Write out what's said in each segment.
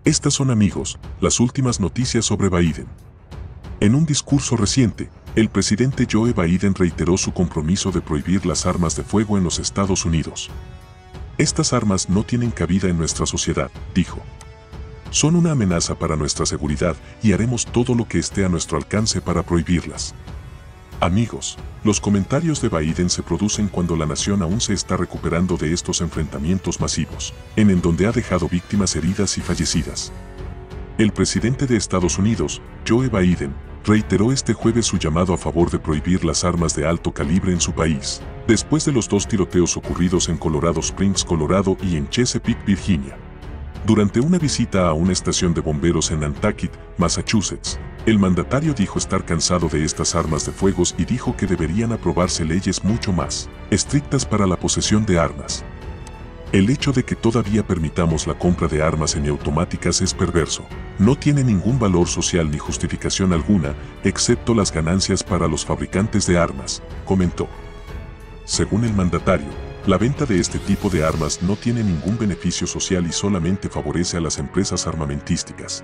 Estas son, amigos, las últimas noticias sobre Biden. En un discurso reciente, el presidente Joe Biden reiteró su compromiso de prohibir las armas de fuego en los Estados Unidos. Estas armas no tienen cabida en nuestra sociedad, dijo. Son una amenaza para nuestra seguridad y haremos todo lo que esté a nuestro alcance para prohibirlas. Amigos, los comentarios de Biden se producen cuando la nación aún se está recuperando de estos enfrentamientos masivos, en donde ha dejado víctimas heridas y fallecidas. El presidente de Estados Unidos, Joe Biden, reiteró este jueves su llamado a favor de prohibir las armas de alto calibre en su país, después de los 2 tiroteos ocurridos en Colorado Springs, Colorado y en Chesapeake, Virginia. Durante una visita a una estación de bomberos en Nantucket, Massachusetts, el mandatario dijo estar cansado de estas armas de fuego y dijo que deberían aprobarse leyes mucho más estrictas para la posesión de armas. El hecho de que todavía permitamos la compra de armas semiautomáticas es perverso. No tiene ningún valor social ni justificación alguna, excepto las ganancias para los fabricantes de armas, comentó. Según el mandatario, la venta de este tipo de armas no tiene ningún beneficio social y solamente favorece a las empresas armamentísticas.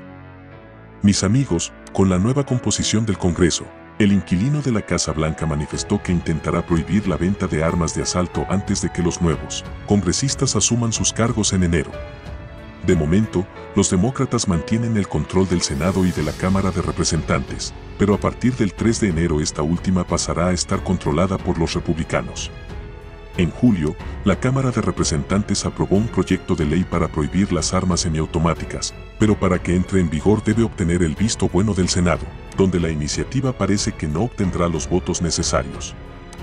Mis amigos, con la nueva composición del Congreso, el inquilino de la Casa Blanca manifestó que intentará prohibir la venta de armas de asalto antes de que los nuevos congresistas asuman sus cargos en enero. De momento, los demócratas mantienen el control del Senado y de la Cámara de Representantes, pero a partir del 3 de enero esta última pasará a estar controlada por los republicanos. En julio, la Cámara de Representantes aprobó un proyecto de ley para prohibir las armas semiautomáticas, pero para que entre en vigor debe obtener el visto bueno del Senado, donde la iniciativa parece que no obtendrá los votos necesarios.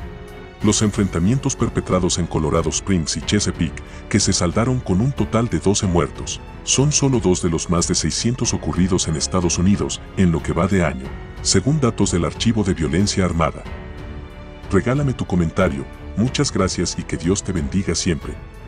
Los enfrentamientos perpetrados en Colorado Springs y Chesapeake, que se saldaron con un total de 12 muertos, son solo 2 de los más de 600 ocurridos en Estados Unidos en lo que va de año, según datos del Archivo de Violencia Armada. Regálame tu comentario. Muchas gracias y que Dios te bendiga siempre.